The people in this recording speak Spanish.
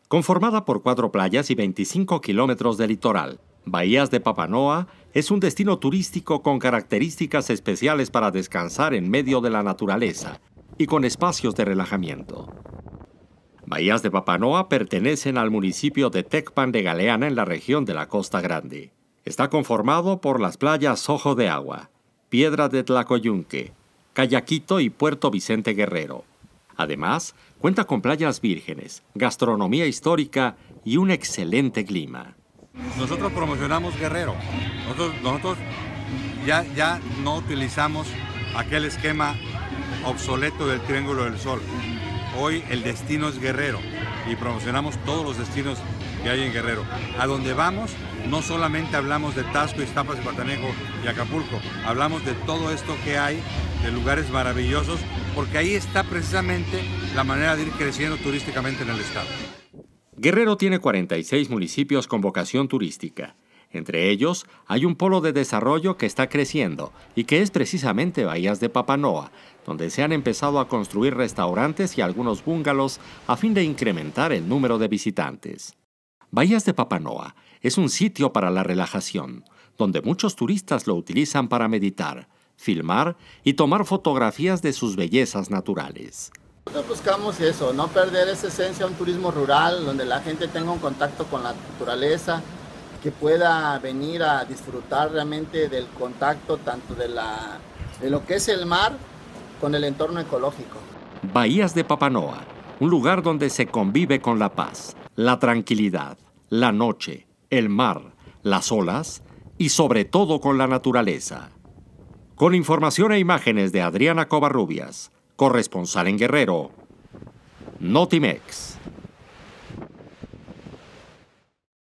Conformada por 4 playas y 25 kilómetros de litoral, Bahías de Papanoa es un destino turístico con características especiales para descansar en medio de la naturaleza y con espacios de relajamiento. Bahías de Papanoa pertenecen al municipio de Tecpan de Galeana en la región de la Costa Grande. Está conformado por las playas Ojo de Agua, Piedra de Tlacoyunque, Cayaquito y Puerto Vicente Guerrero. Además, cuenta con playas vírgenes, gastronomía histórica y un excelente clima. Nosotros promocionamos Guerrero. Nosotros ya no utilizamos aquel esquema obsoleto del Triángulo del Sol. Hoy el destino es Guerrero y promocionamos todos los destinos que hay en Guerrero. A donde vamos, no solamente hablamos de Taxco, Iztapas, Zihuatanejo y Acapulco, hablamos de todo esto que hay, de lugares maravillosos, porque ahí está precisamente la manera de ir creciendo turísticamente en el estado. Guerrero tiene 46 municipios con vocación turística. Entre ellos, hay un polo de desarrollo que está creciendo y que es precisamente Bahías de Papanoa, donde se han empezado a construir restaurantes y algunos bungalows a fin de incrementar el número de visitantes. Bahías de Papanoa es un sitio para la relajación, donde muchos turistas lo utilizan para meditar, filmar y tomar fotografías de sus bellezas naturales. Nosotros buscamos eso, no perder esa esencia, un turismo rural, donde la gente tenga un contacto con la naturaleza, que pueda venir a disfrutar realmente del contacto tanto de lo que es el mar con el entorno ecológico. Bahías de Papanoa, un lugar donde se convive con la paz, la tranquilidad, la noche, el mar, las olas y sobre todo con la naturaleza. Con información e imágenes de Adriana Covarrubias, corresponsal en Guerrero, Notimex.